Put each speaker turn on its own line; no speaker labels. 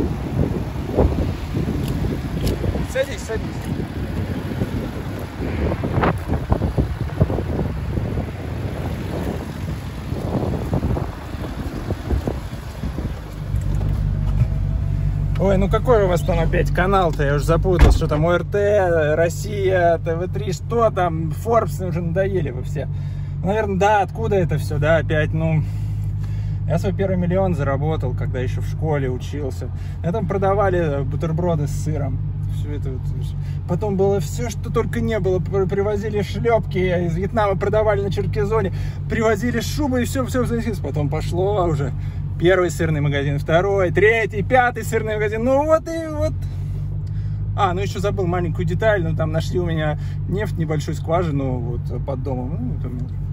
Садись, садись. Ой, ну какой у вас там опять канал-то? Я уже запутался, что там ОРТ, Россия, ТВ3, что там, Forbes, уже надоели вы все. Наверное, да, откуда это все, да, опять, ну... Я свой первый миллион заработал, когда еще в школе учился. Я там продавали бутерброды с сыром. Все это вот. Потом было все, что только не было. Привозили шлепки из Вьетнама, продавали на Черкизоне. Привозили шубы и все. Потом пошло уже. Первый сырный магазин, второй, третий, пятый сырный магазин. Ну вот и вот. А, ну еще забыл маленькую деталь. Ну там нашли у меня нефть, небольшую скважину вот под домом. Ну,